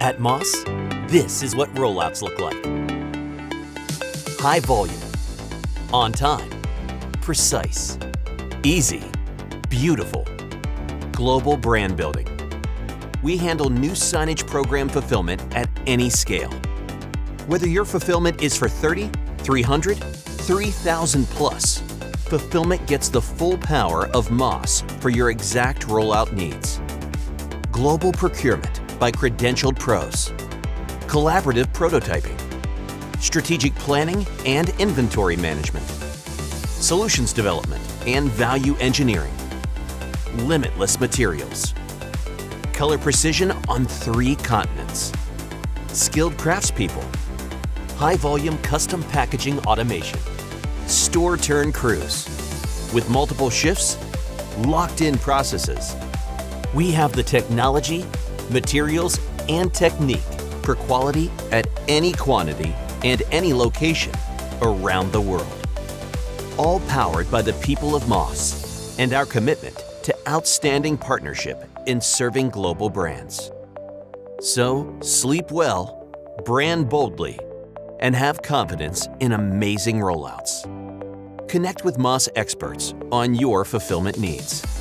At Moss, this is what rollouts look like. High volume, on time, precise, easy, beautiful, global brand building. We handle new signage program fulfillment at any scale. Whether your fulfillment is for 30, 300, 3,000 plus, fulfillment gets the full power of Moss for your exact rollout needs. Global procurement by credentialed pros, collaborative prototyping, strategic planning and inventory management, solutions development and value engineering, limitless materials, color precision on 3 continents, skilled craftspeople, high-volume custom packaging automation, store turn crews, with multiple shifts, locked-in processes. We have the technology, materials, and technique for quality at any quantity and any location around the world. All powered by the people of Moss and our commitment to outstanding partnership in serving global brands. So, sleep well, brand boldly, and have confidence in amazing rollouts. Connect with Moss experts on your fulfillment needs.